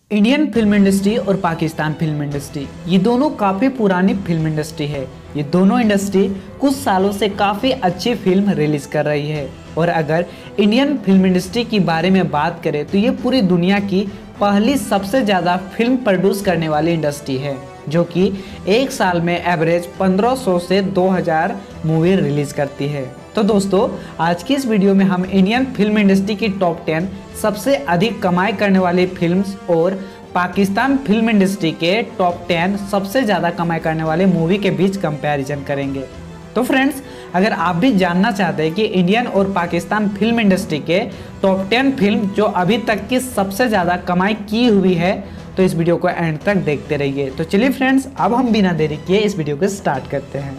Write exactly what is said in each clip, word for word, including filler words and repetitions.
Indian film industry और Pakistan film industry ये दोनों काफ़ी पुरानी फिल्म इंडस्ट्री है। ये दोनों इंडस्ट्री कुछ सालों से काफ़ी अच्छी फिल्म रिलीज़ कर रही है। और अगर इंडियन फिल्म इंडस्ट्री की बारे में बात करें तो ये पूरी दुनिया की पहली सबसे ज़्यादा फिल्म प्रोड्यूस करने वाली इंडस्ट्री है, जो कि एक साल में एवरेज पंद्रह सौ से दो हज़ार मूवी रिलीज़ करती है। तो दोस्तों, आज की इस वीडियो में हम इंडियन फिल्म इंडस्ट्री की टॉप टेन सबसे अधिक कमाई करने वाली फिल्म्स और पाकिस्तान फिल्म इंडस्ट्री के टॉप टेन सबसे ज़्यादा कमाई करने वाले मूवी के बीच कंपैरिजन करेंगे। तो फ्रेंड्स, अगर आप भी जानना चाहते हैं कि इंडियन और पाकिस्तान फिल्म इंडस्ट्री के टॉप टेन फिल्म जो अभी तक की सबसे ज़्यादा कमाई की हुई है, तो इस वीडियो को एंड तक देखते रहिए। तो चलिए फ्रेंड्स, अब हम बिना देरी किए इस वीडियो को स्टार्ट करते हैं।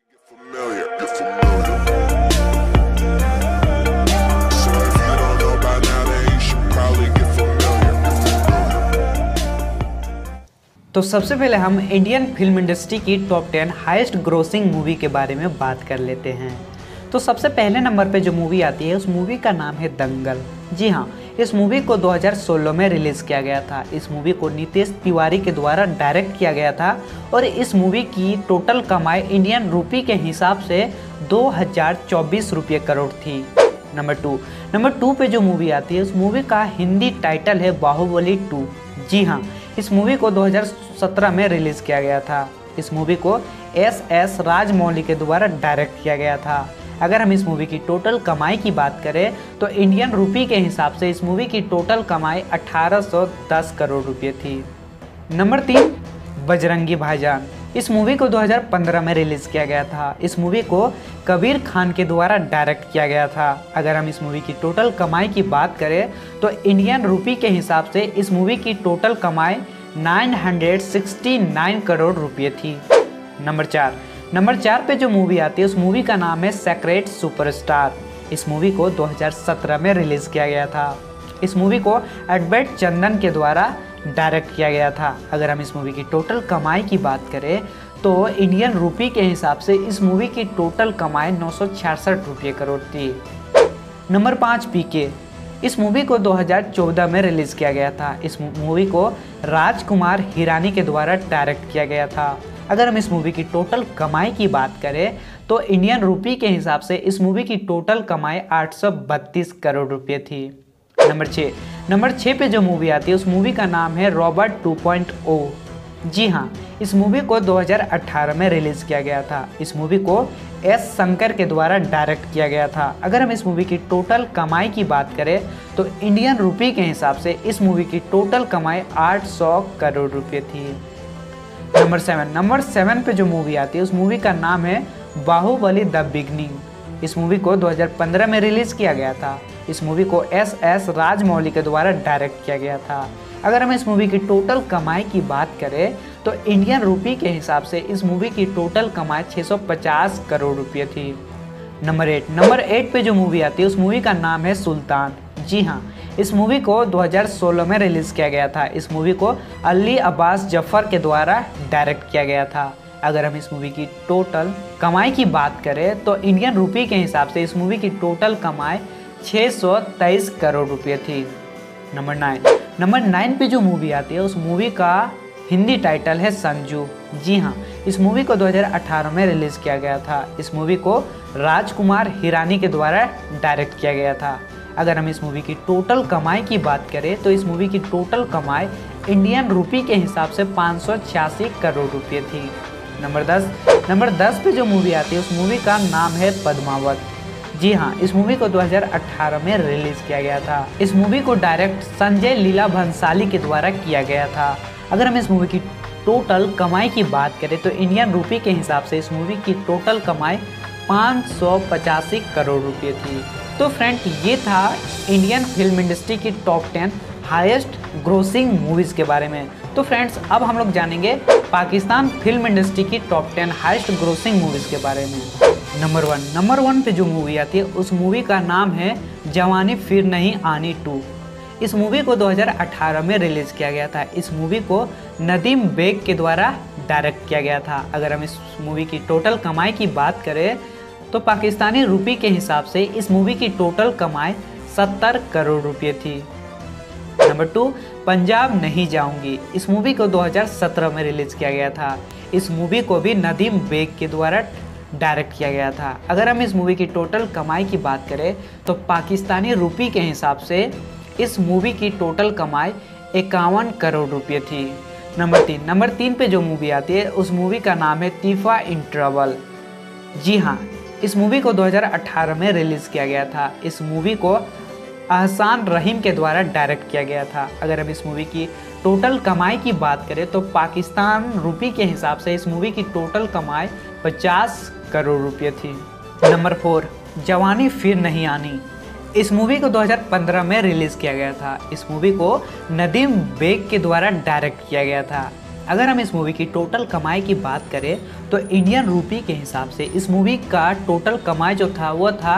तो सबसे पहले हम इंडियन फिल्म इंडस्ट्री की top ten highest grossing movie के बारे में बात कर लेते हैं। तो सबसे पहले नंबर पे जो मूवी आती है उस मूवी का नाम है दंगल। जी हाँ, इस मूवी को दो हज़ार सोलह में रिलीज़ किया गया था। इस मूवी को नितेश तिवारी के द्वारा डायरेक्ट किया गया था और इस मूवी की टोटल कमाई इंडियन रूपी के हिसाब से दो हज़ार चौबीस रुपये करोड़ थी। नंबर टू नंबर टू पे जो मूवी आती है उस मूवी का हिंदी टाइटल है बाहुबली टू। जी हाँ, इस मूवी को दो हज़ार सत्रह में रिलीज़ किया गया था। इस मूवी को एस एस राजमौली के द्वारा डायरेक्ट किया गया था। अगर हम इस मूवी की टोटल कमाई की बात करें तो इंडियन रूपी के हिसाब से इस मूवी की टोटल कमाई अठारह सौ दस करोड़ रुपये थी। नंबर तीन, बजरंगी भाईजान। इस मूवी को दो हज़ार पंद्रह में रिलीज़ किया गया था। इस मूवी को कबीर खान के द्वारा डायरेक्ट किया गया था। अगर हम इस मूवी की टोटल कमाई की बात करें तो इंडियन रूपी के हिसाब से इस मूवी की टोटल कमाई नौ सौ उनहत्तर करोड़ रुपये थी। नंबर चार नंबर चार पे जो मूवी आती है उस मूवी का नाम है सेक्रेट सुपरस्टार। इस मूवी को दो हज़ार सत्रह में रिलीज़ किया गया था। इस मूवी को एडवर्ड चंदन के द्वारा डायरेक्ट किया गया था। अगर हम इस मूवी की टोटल कमाई की बात करें तो इंडियन रूपी के हिसाब से इस मूवी की टोटल कमाई नौ सौ छियासठ रुपये करोड़ थी। नंबर पाँच, पीके। इस मूवी को दो हज़ार चौदह में रिलीज़ किया गया था। इस मूवी को राजकुमार हिरानी के द्वारा डायरेक्ट किया गया था। अगर हम इस मूवी की टोटल कमाई की बात करें तो इंडियन रूपी के हिसाब से इस मूवी की टोटल कमाई आठ सौ बत्तीस करोड़ रुपये थी। नंबर छः नंबर छः पे जो मूवी आती है उस मूवी का नाम है रॉबर्ट टू पॉइंट ओ। जी हाँ, इस मूवी को दो हज़ार अठारह में रिलीज़ किया गया था। इस मूवी को एस शंकर के द्वारा डायरेक्ट किया गया था। अगर हम इस मूवी की टोटल कमाई की बात करें तो इंडियन रूपी के हिसाब से इस मूवी की टोटल कमाई आठ सौ करोड़ रुपये थी। नंबर सेवन नंबर सेवन पे जो मूवी आती है उस मूवी का नाम है बाहुबली द बिगनिंग। इस मूवी को दो हज़ार पंद्रह में रिलीज़ किया गया था। इस मूवी को एस एस राजमौली के द्वारा डायरेक्ट किया गया था। अगर हम इस मूवी की टोटल कमाई की बात करें तो इंडियन रूपी के हिसाब से इस मूवी की टोटल कमाई छः सौ पचास करोड़ रुपये थी। नंबर एट नंबर एट पे जो मूवी आती है उस मूवी का नाम है सुल्तान। जी हाँ, इस मूवी को दो हज़ार सोलह में रिलीज़ किया गया था। इस मूवी को अली अब्बास जफ़र के द्वारा डायरेक्ट किया गया था। अगर हम इस मूवी की टोटल कमाई की बात करें तो इंडियन रूपी के हिसाब से इस मूवी की टोटल कमाई छः सौ तेईस करोड़ रुपये थी। नंबर नाइन नंबर नाइन पे जो मूवी आती है उस मूवी का हिंदी टाइटल है संजू। जी हाँ, इस मूवी को दो हज़ार अठारह में रिलीज़ किया गया था। इस मूवी को राजकुमार हिरानी के द्वारा डायरेक्ट किया गया था। अगर हम इस मूवी की टोटल कमाई की बात करें तो इस मूवी की टोटल कमाई इंडियन रूपी के हिसाब से पाँच सौ छियासी करोड़ रुपये थी। नंबर दस नंबर दस पे जो मूवी आती है उस मूवी का नाम है पद्मावत। जी हाँ, इस मूवी को दो हज़ार अठारह में रिलीज़ किया गया था। इस मूवी को डायरेक्ट संजय लीला भंसाली के द्वारा किया गया था। अगर हम इस मूवी की टोटल कमाई की बात करें तो इंडियन रूपी के हिसाब से इस मूवी की टोटल कमाई पाँच सौ पचासी करोड़ रुपये थी। तो फ्रेंड, ये था इंडियन फिल्म इंडस्ट्री की top ten highest grossing movies के बारे में। तो फ्रेंड्स, अब हम लोग जानेंगे पाकिस्तान फिल्म इंडस्ट्री की top ten highest grossing movies के बारे में। नंबर वन नंबर वन पे जो मूवी आती है उस मूवी का नाम है जवानी फिर नहीं आनी टू। इस मूवी को दो हज़ार अठारह में रिलीज़ किया गया था। इस मूवी को नदीम बेग के द्वारा डायरेक्ट किया गया था। अगर हम इस मूवी की टोटल कमाई की बात करें तो पाकिस्तानी रुपये के हिसाब से इस मूवी की टोटल कमाई सत्तर करोड़ रुपये थी। नंबर टू, पंजाब नहीं जाऊंगी। इस मूवी को दो हज़ार सत्रह में रिलीज़ किया गया था। इस मूवी को भी नदीम बेग के द्वारा डायरेक्ट किया गया था। अगर हम इस मूवी की टोटल कमाई की बात करें तो पाकिस्तानी रुपये के हिसाब से इस मूवी की टोटल कमाई इक्यावन करोड़ रुपये थी। नंबर तीन नंबर तीन पे जो मूवी आती है उस मूवी का नाम है तीफा इन ट्रबल। जी हाँ, इस मूवी को दो हज़ार अठारह में रिलीज़ किया गया था। इस मूवी को अहसान रहीम के द्वारा डायरेक्ट किया गया था। अगर हम इस मूवी की टोटल कमाई की बात करें तो पाकिस्तान रुपये के हिसाब से इस मूवी की टोटल कमाई पचास करोड़ रुपये थी। नंबर फोर, जवानी फिर नहीं आनी। इस मूवी को दो हज़ार पंद्रह में रिलीज़ किया गया था। इस मूवी को नदीम बेग के द्वारा डायरेक्ट किया गया था। अगर हम इस मूवी की टोटल कमाई की बात करें तो इंडियन रुपये के हिसाब से इस मूवी का टोटल कमाई जो था वो था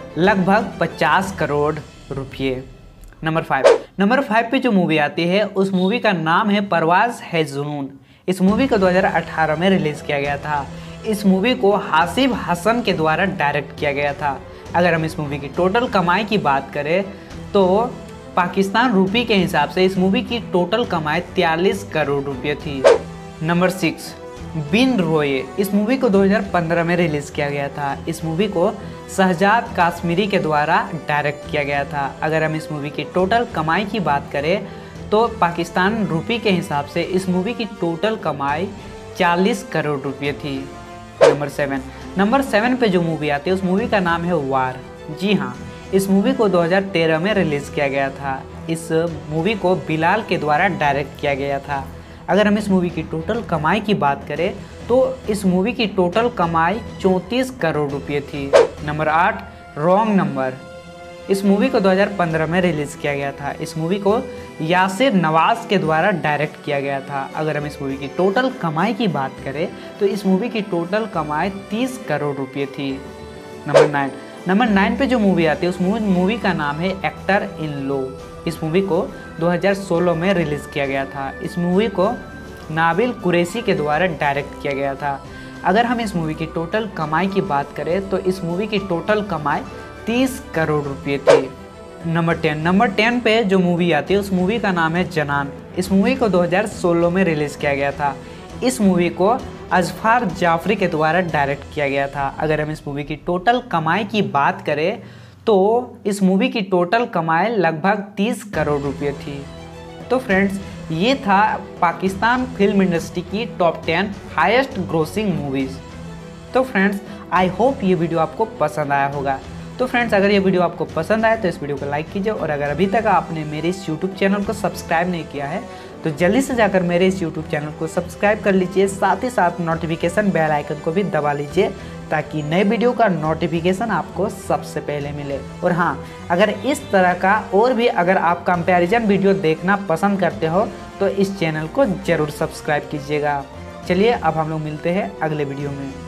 लगभग पचास करोड़ रुपये। नंबर फाइव नंबर फाइव पे जो मूवी आती है उस मूवी का नाम है परवाज़ है जुनून। इस मूवी को दो हज़ार अठारह में रिलीज़ किया गया था। इस मूवी को हासिब हसन के द्वारा डायरेक्ट किया गया था। अगर हम इस मूवी की टोटल कमाई की बात करें तो पाकिस्तान रुपये के हिसाब से इस मूवी की टोटल कमाई तैंतालीस करोड़ रुपये थी। नंबर सिक्स, बिन रोए। इस मूवी को दो हज़ार पंद्रह में रिलीज़ किया गया था। इस मूवी को शहजाद काश्मीरी के द्वारा डायरेक्ट किया गया था। अगर हम इस मूवी की टोटल कमाई की बात करें तो पाकिस्तान रुपये के हिसाब से इस मूवी की टोटल कमाई चालीस करोड़ रुपये थी। नंबर सेवन नंबर सेवन पे जो मूवी आती है उस मूवी का नाम है वार। जी हाँ, इस मूवी को दो हज़ार तेरह में रिलीज़ किया गया था। इस मूवी को बिलाल के द्वारा डायरेक्ट किया गया था। अगर हम इस मूवी की टोटल कमाई की बात करें तो इस मूवी की टोटल कमाई चौंतीस करोड़ रुपये थी। नंबर आठ, रॉन्ग नंबर। इस मूवी को दो हज़ार पंद्रह में रिलीज़ किया गया था। इस मूवी को यासिर नवाज के द्वारा डायरेक्ट किया गया था। अगर हम इस मूवी की टोटल कमाई की बात करें तो इस मूवी की टोटल कमाई तीस करोड़ रुपये थी। नंबर नाइन नंबर नाइन पे जो मूवी आती है उस मूवी का नाम है एक्टर इन लो। इस मूवी को दो हज़ार सोलह में रिलीज़ किया गया था। इस मूवी को नाबिल कुरैशी के द्वारा डायरेक्ट किया गया था। अगर हम इस मूवी की टोटल कमाई की बात करें तो इस मूवी की टोटल कमाई तीस करोड़ रुपये थी। नंबर टेन नंबर टेन पे जो मूवी आती है उस मूवी का नाम है जनान। इस मूवी को दो हज़ार सोलह में रिलीज़ किया गया था। इस मूवी को अजफर जाफरी के द्वारा डायरेक्ट किया गया था। अगर हम इस मूवी की टोटल कमाई की बात करें तो इस मूवी की टोटल कमाई लगभग तीस करोड़ रुपये थी। तो फ्रेंड्स, ये था पाकिस्तान फिल्म इंडस्ट्री की top ten highest grossing movies. तो फ्रेंड्स, आई होप ये वीडियो आपको पसंद आया होगा। तो फ्रेंड्स, अगर ये वीडियो आपको पसंद आए तो इस वीडियो को लाइक कीजिए और अगर अभी तक आपने मेरे इस यूट्यूब चैनल को सब्सक्राइब नहीं किया है तो जल्दी से जाकर मेरे इस यूट्यूब चैनल को सब्सक्राइब कर लीजिए। साथ ही साथ नोटिफिकेशन बेल आइकन को भी दबा लीजिए ताकि नए वीडियो का नोटिफिकेशन आपको सबसे पहले मिले। और हाँ, अगर इस तरह का और भी अगर आप कंपैरिजन वीडियो देखना पसंद करते हो तो इस चैनल को ज़रूर सब्सक्राइब कीजिएगा। चलिए अब हम लोग मिलते हैं अगले वीडियो में।